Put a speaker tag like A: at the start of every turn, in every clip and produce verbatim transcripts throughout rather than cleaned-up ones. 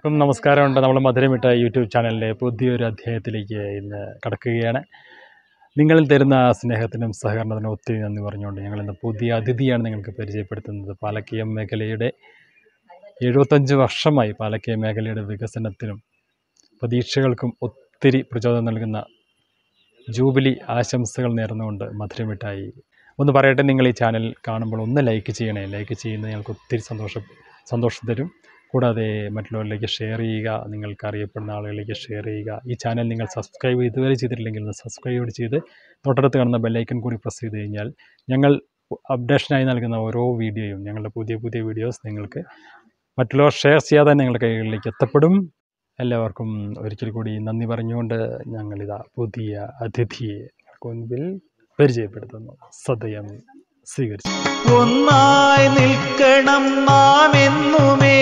A: ഇപ്പം നമസ്കാരമുണ്ട്. നമ്മൾ മധുരമിട്ട യൂട്യൂബ് ചാനലിൻ്റെ പുതിയൊരു അധ്യായത്തിലേക്ക് ഇന്ന് കടക്കുകയാണ്. നിങ്ങളിൽ തരുന്ന സ്നേഹത്തിനും സഹകരണത്തിനും ഒത്തിരി നന്ദി പറഞ്ഞുകൊണ്ട് ഞങ്ങളിന്ന് പുതിയ അതിഥിയാണ് നിങ്ങൾക്ക് പരിചയപ്പെടുത്തുന്നത്. പാലക്കയം മേഖലയുടെ എഴുപത്തഞ്ച് വർഷമായി പാലക്കയം മേഖലയുടെ വികസനത്തിനും പ്രതീക്ഷകൾക്കും ഒത്തിരി പ്രചോദനം നൽകുന്ന ജൂബിലി ആശംസകൾ നേർന്നുകൊണ്ട് മധുരമിട്ടായി ഒന്ന് പറയട്ടെ, നിങ്ങൾ ഈ ചാനൽ കാണുമ്പോൾ ഒന്ന് ലൈക്ക് ചെയ്യണേ. ലൈക്ക് ചെയ്യുന്നത് ഞങ്ങൾക്ക് ഒത്തിരി സന്തോഷം സന്തോഷം തരും. കൂടാതെ മറ്റുള്ളവരിലേക്ക് ഷെയർ ചെയ്യുക, നിങ്ങൾക്ക് അറിയപ്പെടുന്ന ആളുകളിലേക്ക് ഷെയർ ചെയ്യുക. ഈ ചാനൽ നിങ്ങൾ സബ്സ്ക്രൈബ് ഇതുവരെ ചെയ്തിട്ടില്ലെങ്കിൽ ഒന്ന് സബ്സ്ക്രൈബ് ചെയ്ത് തൊട്ടടുത്ത് കാണുന്ന ബെല്ലൈക്കൺ കൂടി പ്രസ് ചെയ്ത് കഴിഞ്ഞാൽ ഞങ്ങൾ അപ്ഡേഷനായി നൽകുന്ന ഓരോ വീഡിയോയും, ഞങ്ങളുടെ പുതിയ പുതിയ വീഡിയോസ് നിങ്ങൾക്ക് മറ്റുള്ളവർ ഷെയർ ചെയ്യാതെ ഞങ്ങളുടെ കൈകളിലേക്ക് എത്തപ്പെടും. എല്ലാവർക്കും ഒരിക്കൽ കൂടി നന്ദി പറഞ്ഞുകൊണ്ട് ഞങ്ങളിതാ പുതിയ അതിഥിയെ നിങ്ങൾക്ക് മുൻപിൽ പരിചയപ്പെടുത്തുന്നു. സദയം സ്വീകരിച്ചു.
B: ഒന്നായി നിൽക്കണം നാം എന്നുമേ,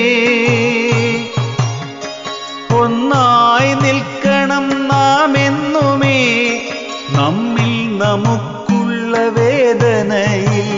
B: ഒന്നായി നിൽക്കണം നാം എന്നുമേ, നമ്മിൽ നമുക്കുള്ള വേദനയിൽ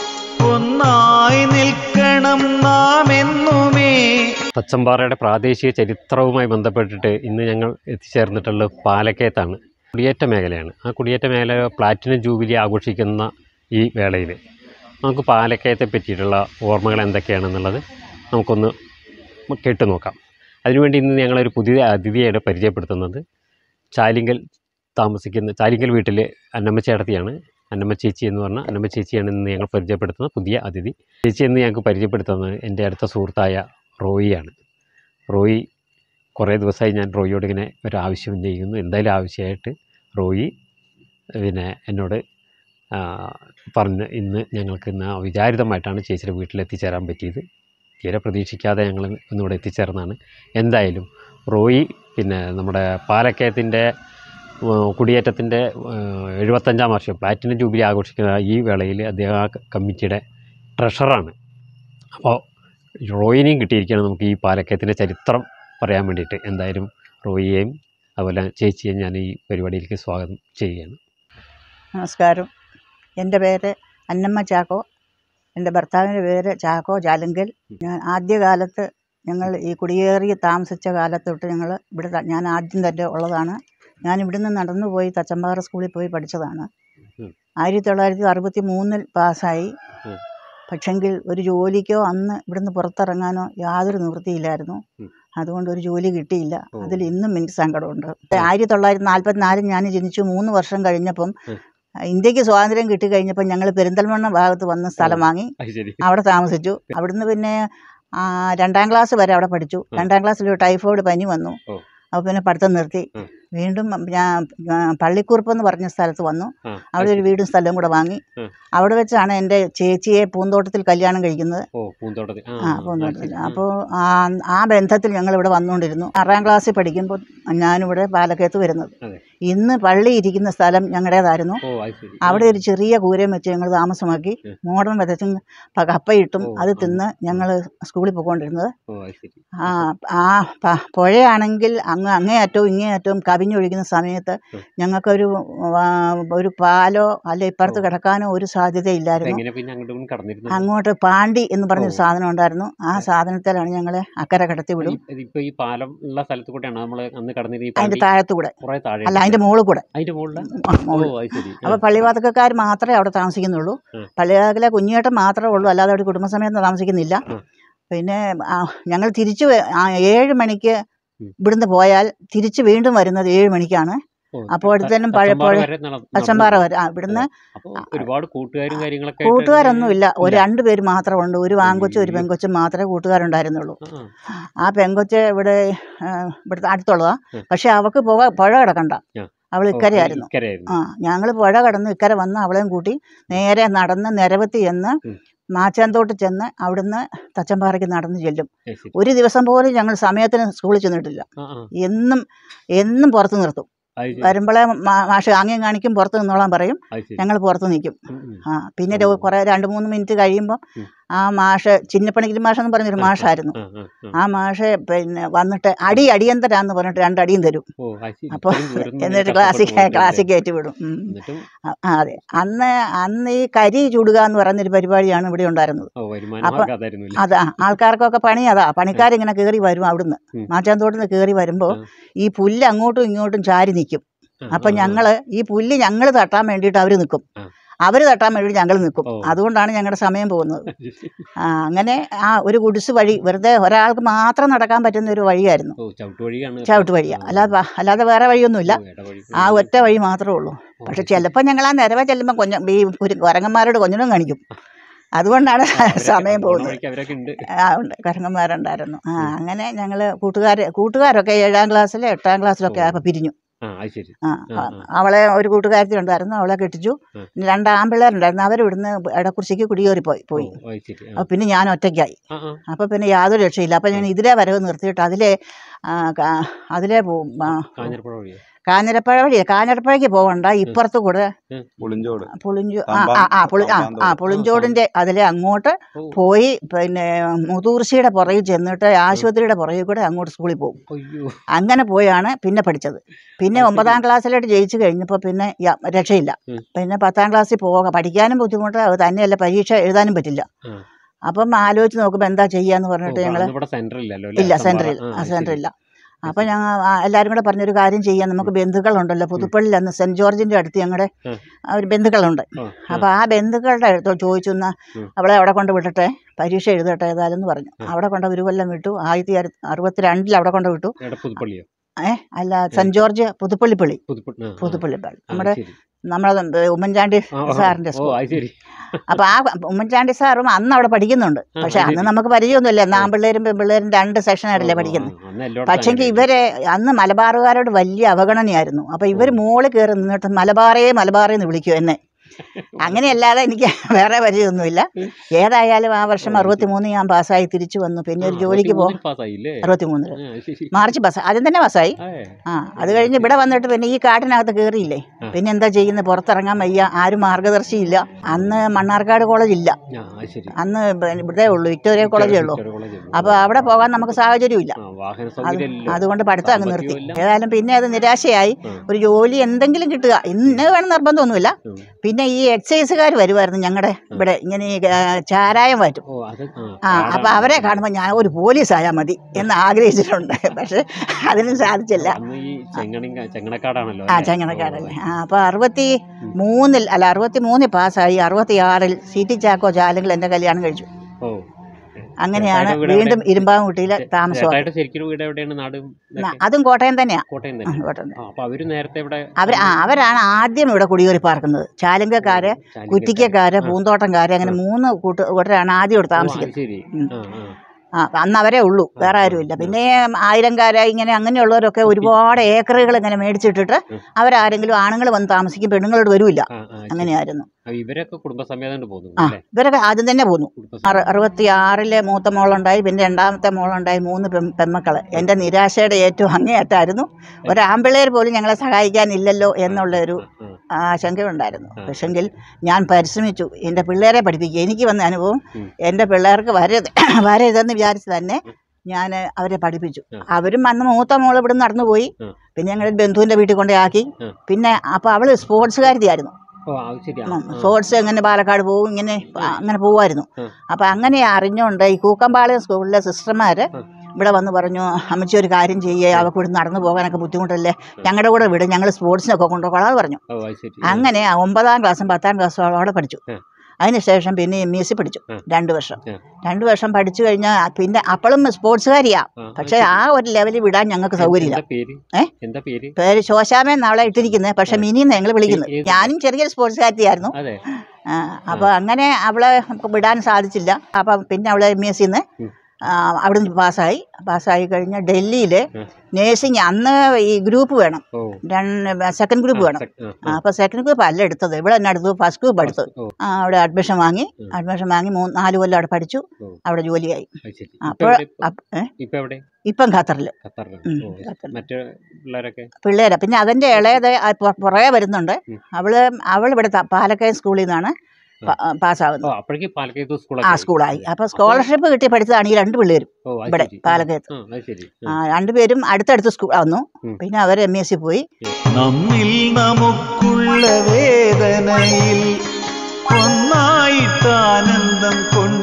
B: ഒന്നായി നിൽക്കണം നാം എന്നുമേ.
C: തച്ചമ്പാറയുടെ പ്രാദേശിക ചരിത്രവുമായി ബന്ധപ്പെട്ടിട്ട് ഇന്ന് ഞങ്ങൾ എത്തിച്ചേർന്നിട്ടുള്ളത് പാലക്കയത്താണ്. കുടിയേറ്റ മേഖലയാണ്. ആ കുടിയേറ്റ മേഖല പ്ലാറ്റിനം ജൂബിലി ആഘോഷിക്കുന്ന ഈ വേളയിൽ നമുക്ക് പാലക്കയത്തെ പറ്റിയിട്ടുള്ള ഓർമ്മകൾ എന്തൊക്കെയാണെന്നുള്ളത് നമുക്കൊന്ന് കേട്ടു നോക്കാം. അതിനുവേണ്ടി ഇന്ന് ഞങ്ങളൊരു പുതിയ അതിഥിയായിട്ട് പരിചയപ്പെടുത്തുന്നത് ചാലിങ്കൽ താമസിക്കുന്ന ചാലിങ്കൽ വീട്ടിലെ അന്നമ്മ ചേട്ടത്തിയാണ്. അന്നമ്മ ചേച്ചി എന്ന് പറഞ്ഞാൽ അന്നമ്മ ചേച്ചിയാണ് ഇന്ന് ഞങ്ങൾ പരിചയപ്പെടുത്തുന്ന പുതിയ അതിഥി. ചേച്ചി എന്ന് ഞങ്ങൾക്ക് പരിചയപ്പെടുത്തുന്നത് എൻ്റെ അടുത്ത സുഹൃത്തായ റോയിയാണ്. റോയി കുറേ ദിവസമായി ഞാൻ റോയിയോട് ഇങ്ങനെ ഒരു ആവശ്യം ചെയ്യുന്നു. എന്തായാലും ആവശ്യമായിട്ട് റോയി പിന്നെ എന്നോട് പറഞ്ഞ് ഇന്ന് ഞങ്ങൾക്ക് ഇന്ന് അവിചാരിതമായിട്ടാണ് ചേച്ചിയുടെ വീട്ടിലെത്തിച്ചേരാൻ പറ്റിയത്. തീരെ പ്രതീക്ഷിക്കാതെ ഞങ്ങൾ ഇന്നിവിടെ എത്തിച്ചേർന്നതാണ്. എന്തായാലും റോയി പിന്നെ നമ്മുടെ പാലക്കയത്തിൻ്റെ കുടിയേറ്റത്തിൻ്റെ എഴുപത്തഞ്ചാം വർഷം പ്ലാറ്റിനം ജൂബിലി ആഘോഷിക്കുന്ന ഈ വേളയിൽ അദ്ദേഹം ആ കമ്മിറ്റിയുടെ ട്രഷറാണ്. അപ്പോൾ റോയിനെയും കിട്ടിയിരിക്കുകയാണ് നമുക്ക് ഈ പാലക്കയത്തിൻ്റെ ചരിത്രം പറയാൻ വേണ്ടിയിട്ട്. എന്തായാലും റോയിയെയും അതുപോലെ ചേച്ചിയെയും ഞാൻ ഈ പരിപാടിയിലേക്ക് സ്വാഗതം ചെയ്യുകയാണ്.
D: നമസ്കാരം. എൻ്റെ പേര് അന്നമ്മ ചാക്കോ. എൻ്റെ ഭർത്താവിൻ്റെ പേര് ചാക്കോ ചാലിങ്കൽ. ഞാൻ ആദ്യകാലത്ത് ഞങ്ങൾ ഈ കുടിയേറി താമസിച്ച കാലത്തൊട്ട് ഞങ്ങൾ ഇവിടെ ഞാൻ ആദ്യം തന്നെ ഉള്ളതാണ്. ഞാൻ ഇവിടുന്ന് നടന്നു പോയി തച്ചമ്പാറ സ്കൂളിൽ പോയി പഠിച്ചതാണ്. ആയിരത്തി തൊള്ളായിരത്തി അറുപത്തി മൂന്നിൽ പാസ്സായി. പക്ഷെങ്കിൽ ഒരു ജോലിക്കോ അന്ന് ഇവിടുന്ന് പുറത്തിറങ്ങാനോ യാതൊരു നിവൃത്തിയില്ലായിരുന്നു. അതുകൊണ്ട് ഒരു ജോലി കിട്ടിയില്ല. അതിൽ ഇന്നും എനിക്ക് സങ്കടമുണ്ട്. ആയിരത്തി തൊള്ളായിരത്തി നാൽപ്പത്തി നാലിൽ ഞാൻ ജനിച്ചു. മൂന്ന് വർഷം കഴിഞ്ഞപ്പം ഇന്ത്യക്ക് സ്വാതന്ത്ര്യം കിട്ടിക്കഴിഞ്ഞപ്പോൾ ഞങ്ങൾ പെരിന്തൽമണ്ണ ഭാഗത്ത് വന്ന് സ്ഥലം വാങ്ങി അവിടെ താമസിച്ചു. അവിടുന്ന് പിന്നെ രണ്ടാം ക്ലാസ് വരെ അവിടെ പഠിച്ചു. രണ്ടാം ക്ലാസ്സിൽ ടൈഫോയിഡ് പനി വന്നു. അപ്പോൾ പിന്നെ പഠിത്തം നിർത്തി. വീണ്ടും ഞാൻ പള്ളിക്കുറുപ്പ് എന്ന് പറഞ്ഞ സ്ഥലത്ത് വന്നു. അവിടെ ഒരു വീടും സ്ഥലവും കൂടെ വാങ്ങി. അവിടെ വെച്ചാണ് എൻ്റെ ചേച്ചിയെ പൂന്തോട്ടത്തിൽ കല്യാണം കഴിക്കുന്നത്. ആ പൂന്തോട്ടത്തിൽ. അപ്പോൾ ആ ബന്ധത്തിൽ ഞങ്ങൾ ഇവിടെ വന്നുകൊണ്ടിരുന്നു. ആറാം ക്ലാസ്സിൽ പഠിക്കുമ്പോൾ ഞാനിവിടെ പാലക്കയത്ത് വരുന്നത്. ഇന്ന് പള്ളി ഇരിക്കുന്ന സ്ഥലം ഞങ്ങളുടേതായിരുന്നു. അവിടെ ഒരു ചെറിയ കൂരയും വെച്ച് ഞങ്ങൾ താമസമാക്കി. മോഡേൺ വിധത്തിൽ കപ്പയിട്ടും അത് തിന്ന് ഞങ്ങൾ സ്കൂളിൽ പോയിക്കൊണ്ടിരുന്നത്. ആ ആ പുഴയാണെങ്കിൽ അങ്ങ് അങ്ങേയറ്റവും ഇങ്ങേയറ്റവും കവിഞ്ഞൊഴുകുന്ന സമയത്ത് ഞങ്ങൾക്കൊരു ഒരു പാലോ അല്ലെ ഇപ്പുറത്ത് കിടക്കാനോ ഒരു സാധ്യതയില്ലായിരുന്നു. അങ്ങോട്ട് പാണ്ടി എന്ന് പറഞ്ഞൊരു സാധനം ഉണ്ടായിരുന്നു. ആ സാധനത്തിലാണ് ഞങ്ങളെ അക്കരെ കടത്തി വിടും. അതിന്റെ താഴത്തുകൂടെ അല്ല, അതിന്റെ മുകളിൽ കൂടെ. അപ്പൊ പള്ളിവാതക്കാർ മാത്രമേ അവിടെ താമസിക്കുന്നുള്ളൂ. പള്ളിവാതക്കിലെ കുഞ്ഞേട്ടൻ മാത്രമേ ഉള്ളൂ, അല്ലാതെ അവിടെ കുടുംബസമേതം താമസിക്കുന്നില്ല. പിന്നെ ഞങ്ങൾ തിരിച്ചു ഏഴ് മണിക്ക് ഇവിടുന്ന് പോയാൽ തിരിച്ച് വീണ്ടും വരുന്നത് ഏഴ് മണിക്കാണ്. അപ്പോഴത്തേനും പഴപ്പോഴ തച്ചമ്പാറ വരെ ഇവിടുന്ന് കൂട്ടുകാരൊന്നുമില്ല. ഒരു രണ്ടുപേര് മാത്രമേ ഉള്ളൂ. ഒരു ആൺകൊച്ചും ഒരു പെൺകൊച്ചും മാത്രമേ കൂട്ടുകാരുണ്ടായിരുന്നുള്ളൂ. ആ പെൺകൊച്ച് ഇവിടെ ഇവിടുത്തെ അടുത്തുള്ളതാ. പക്ഷെ അവൾക്ക് പുഴ പുഴ കിടക്കണ്ട, അവൾ ഇക്കരയായിരുന്നു. ആ ഞങ്ങൾ പുഴ കടന്ന് ഇക്കരെ വന്ന് അവളെയും കൂട്ടി നേരെ നടന്ന് നിരവത്തി എന്ന് മാച്ചാന്തോട്ട് ചെന്ന് അവിടുന്ന് തച്ചമ്പാറയ്ക്ക് നടന്ന് ചെല്ലും. ഒരു ദിവസം പോലും ഞങ്ങൾ സമയത്തിന് സ്കൂളിൽ ചെന്നിട്ടില്ല. എന്നും എന്നും പുറത്ത് നിർത്തും. വരുമ്പോഴേ മാഷ് ആംഗ്യം കാണിക്കും, പുറത്ത് നിന്നോളാൻ പറയും. ഞങ്ങൾ പുറത്ത് നിൽക്കും. ആ പിന്നെ കുറേ രണ്ട് മൂന്ന് മിനിറ്റ് കഴിയുമ്പം ആ മാഷ് ചിന്നപ്പണിക്കൽ മാഷ് എന്ന് പറഞ്ഞൊരു മാഷായിരുന്നു. ആ മാഷ് പിന്നെ വന്നിട്ട് അടി അടിയന്തരാന്ന് പറഞ്ഞിട്ട് രണ്ടടിയും തരും. അപ്പോൾ എന്നിട്ട് ക്ലാസ്സിൽ ക്ലാസ്സിൽ കയറ്റി വിടും. ആ അതെ, അന്ന് അന്ന് ഈ കരി ചുടുക എന്ന് പറയുന്നൊരു പരിപാടിയാണ് ഇവിടെ ഉണ്ടായിരുന്നത്. അപ്പം അതാ ആൾക്കാർക്കൊക്കെ പണി അതാ, പണിക്കാരിങ്ങനെ കയറി വരും അവിടുന്ന് മാച്ചാന്തോട്ടിൽ നിന്ന് കയറി വരുമ്പോൾ ഈ പുല്ല് അങ്ങോട്ടും ഇങ്ങോട്ടും ചാരി നിൽക്കും. അപ്പം ഞങ്ങൾ ഈ പുല്ല് ഞങ്ങൾ തട്ടാൻ വേണ്ടിയിട്ട് അവർ നിൽക്കും, അവർ തട്ടാൻ വേണ്ടി ഞങ്ങൾ നിൽക്കും. അതുകൊണ്ടാണ് ഞങ്ങളുടെ സമയം പോകുന്നത്. ആ അങ്ങനെ ആ ഒരു ഗുഡ്സ് വഴി വെറുതെ ഒരാൾക്ക് മാത്രം നടക്കാൻ പറ്റുന്ന ഒരു വഴിയായിരുന്നു, ചവിട്ട് വഴിയാണ്. അല്ലാതെ അല്ലാതെ വേറെ വഴിയൊന്നുമില്ല, ആ ഒറ്റ വഴി മാത്രമേ ഉള്ളൂ. പക്ഷെ ചിലപ്പോൾ ഞങ്ങൾ ആ നിരവ ചെല്ലുമ്പോൾ കൊഞ്ഞ ഈ ഒരു കുരങ്ങന്മാരോട് കൊഞ്ഞനും കാണിക്കും. അതുകൊണ്ടാണ് സമയം പോകുന്നത്. ആ ഉണ്ട്, കുരങ്ങന്മാരുണ്ടായിരുന്നു. ആ അങ്ങനെ ഞങ്ങൾ കൂട്ടുകാർ കൂട്ടുകാരൊക്കെ ഏഴാം ക്ലാസ്സിൽ എട്ടാം ക്ലാസ്സിലൊക്കെ ആയപ്പോൾ പിരിഞ്ഞു. ആ അവളെ ഒരു കൂട്ടുകാരത്തി ഉണ്ടായിരുന്നു, അവളെ കെട്ടിച്ചു. രണ്ട് ആൺപിള്ളേരുണ്ടായിരുന്നു, അവരിവിടുന്ന് ഇടക്കുറിശ്ശിക്ക് കുടിയേറി പോയി പോയി അപ്പോൾ പിന്നെ ഞാൻ ഒറ്റയ്ക്കായി. അപ്പോൾ പിന്നെ യാതൊരു രക്ഷയില്ല. അപ്പോൾ ഞാൻ ഇതിലെ വരവ് നിർത്തിയിട്ട് അതിലെ അതിലെ പോവും, കാഞ്ഞിരപ്പുഴ വഴിയാണ്. കാഞ്ഞിരപ്പുഴയ്ക്ക് പോകണ്ട, ഇപ്പുറത്ത് കൂടെ പുളിഞ്ചോട് പുളിഞ്ചോ ആ ആ പുളി ആ ആ പുളിഞ്ചോടിൻ്റെ അതിലെ അങ്ങോട്ട് പോയി പിന്നെ മുതൂർശിയുടെ പുറകിൽ ചെന്നിട്ട് ആശുപത്രിയുടെ പുറകിൽ കൂടെ അങ്ങോട്ട് സ്കൂളിൽ പോകും. അങ്ങനെ പോയാണ് പിന്നെ പഠിച്ചത്. പിന്നെ ഒമ്പതാം ക്ലാസ്സിലോട്ട് ജയിച്ചു കഴിഞ്ഞപ്പോൾ പിന്നെ രക്ഷയില്ല. പിന്നെ പത്താം ക്ലാസ്സിൽ പോകാം, പഠിക്കാനും ബുദ്ധിമുട്ട്, അത് തന്നെയല്ല പരീക്ഷ എഴുതാനും പറ്റില്ല. അപ്പം ആലോചിച്ച് നോക്കുമ്പോൾ എന്താ ചെയ്യാന്ന് പറഞ്ഞിട്ട് ഞങ്ങൾ ഇല്ല സെൻറ്ററിൽ ആ സെൻറ്ററില്ല. അപ്പം ഞങ്ങൾ എല്ലാവരും കൂടെ പറഞ്ഞൊരു കാര്യം ചെയ്യാം, നമുക്ക് ബന്ധുക്കളുണ്ടല്ലോ പുതുപ്പള്ളിയിൽ, അന്ന് സെൻറ്റ് ജോർജിൻ്റെ അടുത്ത് ഞങ്ങളുടെ ഒരു ബന്ധുക്കളുണ്ട്. അപ്പോൾ ആ ബന്ധുക്കളുടെ അടുത്ത് ചോദിച്ചു, എന്നാൽ അവളെ അവിടെ കൊണ്ട് വിടട്ടെ, പരീക്ഷ എഴുതട്ടെ ഏതായാലും എന്ന് പറഞ്ഞു. അവിടെ കൊണ്ട് ഒരു കൊല്ലം വിട്ടു. ആയിരത്തി അറുപത്തി രണ്ടിൽ അവിടെ കൊണ്ട് വിട്ടു. ഏ അല്ല സെൻറ്റ് ജോർജ് പുതുപ്പള്ളിപ്പള്ളി പുതുപ്പള്ളിപ്പള്ളി നമ്മുടെ നമ്മളെ ഉമ്മൻചാണ്ടി സാറിൻ്റെ സ്കൂൾ. അപ്പോൾ ആ ഉമ്മൻചാണ്ടി സാറും അന്ന് അവിടെ പഠിക്കുന്നുണ്ട്. പക്ഷെ അന്ന് നമുക്ക് പരിചയമൊന്നുമില്ല, അന്ന് ആൺപിള്ളേരും പെൺപിള്ളേരും രണ്ട് സെക്ഷനായിട്ടല്ലേ പഠിക്കുന്നത്. പക്ഷെങ്കിൽ ഇവരെ അന്ന് മലബാറുകാരോട് വലിയ അവഗണനയായിരുന്നു. അപ്പോൾ ഇവർ മോളിൽ കയറി നിന്നിട്ട് മലബാറേ മലബാറേ എന്ന് വിളിക്കും എന്നെ. അങ്ങനെയല്ലാതെ എനിക്ക് വേറെ പരിചയമൊന്നുമില്ല. ഏതായാലും ആ വർഷം അറുപത്തി മൂന്ന് ഞാൻ പാസ്സായി തിരിച്ചു വന്നു. പിന്നെ ഒരു ജോലിക്ക് പോകും അറുപത്തി മൂന്നില് മാർച്ച് പാസ് ആദ്യം തന്നെ പാസ്സായി. ആ അത് കഴിഞ്ഞ് ഇവിടെ വന്നിട്ട് പിന്നെ ഈ കാട്ടിനകത്ത് കയറിയില്ലേ, പിന്നെ എന്താ ചെയ്യുന്നത്, പുറത്തിറങ്ങാൻ വയ്യ, ആരും മാർഗദർശിയില്ല. അന്ന് മണ്ണാർക്കാട് കോളേജ് ഇല്ല, അന്ന് ഇവിടെ ഉള്ളൂ, വിക്ടോറിയ കോളേജേ ഉള്ളൂ. അപ്പോൾ അവിടെ പോകാൻ നമുക്ക് സാഹചര്യമില്ല. അതുകൊണ്ട് പഠിത്തം അങ്ങ് നിർത്തി. ഏതായാലും പിന്നെ അത് നിരാശയായി. ഒരു ജോലി എന്തെങ്കിലും കിട്ടുക ഇന്ന് വേണം നിർബന്ധമൊന്നുമില്ല. പിന്നെ ഈ എക്സൈസുകാർ വരുമായിരുന്നു ഞങ്ങളുടെ ഇവിടെ, ഇങ്ങനെ ചാരായം മാറ്റും. ആ അപ്പം അവരെ കാണുമ്പോൾ ഞാൻ ഒരു പോലീസ് ആയാൽ മതി എന്ന് ആഗ്രഹിച്ചിട്ടുണ്ട്. പക്ഷെ അതിനും സാധിച്ചില്ല. ആ ചെങ്ങണക്കാടല്ലേ. ആ അപ്പോൾ അറുപത്തി മൂന്നിൽ അല്ല അറുപത്തി മൂന്നിൽ പാസ്സായി. അറുപത്തി ആറിൽ സി ടി ചാക്കോ ജാലങ്കിൽ എൻ്റെ കല്യാണം കഴിച്ചു. അങ്ങനെയാണ് വീണ്ടും ഇരുമ്പാംകുട്ടിയിലെ താമസം. അതും കോട്ടയം തന്നെയാണ്. അവർ ആ അവരാണ് ആദ്യം ഇവിടെ കുടിയേറി പാർക്കുന്നത്. ചാലങ്കക്കാര്, കുറ്റിക്കക്കാര്, പൂന്തോട്ടംകാര്, അങ്ങനെ മൂന്ന് കൂട്ട് കൂട്ടരാണ് ആദ്യം ഇവിടെ താമസിക്കുന്നത്. ആ അന്ന് അവരേ ഉള്ളൂ, വേറെ ആരുമില്ല. പിന്നെ ആയിരംകാര് ഇങ്ങനെ അങ്ങനെയുള്ളവരൊക്കെ ഒരുപാട് ഏക്കറുകൾ ഇങ്ങനെ മേടിച്ചിട്ടിട്ട് അവരാരെങ്കിലും ആണുങ്ങൾ വന്ന് താമസിക്കും, പെണ്ണുങ്ങളോട് വരില്ല. അങ്ങനെയായിരുന്നു.
C: ഇവരൊക്കെ കുടുംബസമേതം പോകുന്നു.
D: ആ ഇവരൊക്കെ ആദ്യം തന്നെ പോന്നു. അറുപത്തി ആറിലെ മൂത്ത മോളുണ്ടായി, പിന്നെ രണ്ടാമത്തെ മോളുണ്ടായി, മൂന്ന് പെൺ പെൺമക്കള്. എൻ്റെ നിരാശയുടെ ഏറ്റവും അങ്ങേയറ്റായിരുന്നു. ഒരാമ്പിള്ളേർ പോലും ഞങ്ങളെ സഹായിക്കാനില്ലല്ലോ എന്നുള്ളൊരു ആശങ്കയുണ്ടായിരുന്നു. പക്ഷെങ്കിൽ ഞാൻ പരിശ്രമിച്ചു എൻ്റെ പിള്ളേരെ പഠിപ്പിക്കുക. എനിക്ക് വന്ന അനുഭവം എൻ്റെ പിള്ളേർക്ക് വരരുത് വരരുതെന്ന് വിചാരിച്ച് തന്നെ ഞാൻ അവരെ പഠിപ്പിച്ചു. അവരും അന്ന് മൂത്ത മോൾ ഇവിടെ നടന്നു പോയി. പിന്നെ ഞങ്ങളുടെ ബന്ധുവിൻ്റെ വീട്ടിൽ കൊണ്ടേ ആക്കി. പിന്നെ അപ്പോൾ അവൾ സ്പോർട്സുകാരിയായിരുന്നു. സ്പോർട്സ് എങ്ങനെ പാലക്കാട് പോകും, ഇങ്ങനെ അങ്ങനെ പോകുമായിരുന്നു. അപ്പം അങ്ങനെ അറിഞ്ഞുകൊണ്ട് ഈ കൂക്കമ്പാളയം സ്കൂളിലെ സിസ്റ്റർമാർ ഇവിടെ വന്ന് പറഞ്ഞു, അമ്മച്ചി ഒരു കാര്യം ചെയ്യുക, അവൾക്ക് ഇവിടെ നടന്നു പോകാനൊക്കെ ബുദ്ധിമുട്ടല്ലേ, ഞങ്ങളുടെ കൂടെ വിടും, ഞങ്ങൾ സ്പോർട്സിനൊക്കെ കൊണ്ടുപോകാമെന്ന് പറഞ്ഞു. അങ്ങനെ ഒമ്പതാം ക്ലാസ്സും പത്താം ക്ലാസ്സും അവിടെ പഠിച്ചു. അതിനുശേഷം പിന്നെ എം ഇ എസ് സി പഠിച്ചു രണ്ട് വർഷം രണ്ട് വർഷം പഠിച്ചു കഴിഞ്ഞാൽ പിന്നെ അപ്പോഴും സ്പോർട്സുകാരിയാ. പക്ഷെ ആ ഒരു ലെവലിൽ വിടാൻ ഞങ്ങൾക്ക് സൗകര്യമില്ല. ഏഹ് പേര് ശോശാമേന്ന് അവളെ ഇട്ടിരിക്കുന്നത്, പക്ഷെ മിനിന്ന് ഞങ്ങൾ വിളിക്കുന്നത്. ഞാനും ചെറിയൊരു സ്പോർട്സുകാരിയായിരുന്നു. അപ്പോൾ അങ്ങനെ അവളെ വിടാൻ സാധിച്ചില്ല. അപ്പം പിന്നെ അവളെ എം ഇ എസ് സിന്ന് അവിടെ നിന്ന് പാസ്സായി. പാസ്സായി കഴിഞ്ഞ് ഡൽഹിയിൽ നേഴ്സിംഗ് അന്ന് ഈ ഗ്രൂപ്പ് വേണം, രണ്ട് സെക്കൻഡ് ഗ്രൂപ്പ് വേണം. അപ്പോൾ സെക്കൻഡ് ഗ്രൂപ്പ് അല്ല എടുത്തത്, ഇവിടെ തന്നെ എടുത്തു, ഫസ്റ്റ് ഗ്രൂപ്പ് എടുത്തു. അവിടെ അഡ്മിഷൻ വാങ്ങി അഡ്മിഷൻ വാങ്ങി മൂന്ന് നാല് കൊല്ലം അവിടെ പഠിച്ചു, അവിടെ ജോലിയായി. അപ്പോൾ ഇപ്പം ഖത്തറിൽ പിള്ളേരെ. പിന്നെ അതിൻ്റെ ഇളയത് പുറകെ വരുന്നുണ്ട്. അവള് അവൾ ഇവിടെ പാലക്കയം സ്കൂളിൽ നിന്നാണ് പാസ്സാകുന്നത്.
C: അപ്പോഴേക്ക് പാലക്കയത്ത് സ്കൂൾ
D: ആ സ്കൂളായി. അപ്പോൾ സ്കോളർഷിപ്പ് കിട്ടി പഠിച്ചതാണ് ഈ രണ്ട് പിള്ളേരും ഇവിടെ പാലക്കയത്ത്. ആ രണ്ടുപേരും അടുത്തടുത്ത് സ്കൂൾ വന്നു. പിന്നെ അവർ എം എസ് സി പോയി.
B: നമ്മിൽ നമുക്കുള്ള വേദനയിൽ ഒന്നായിട്ടാനന്ദം കൊണ്ട്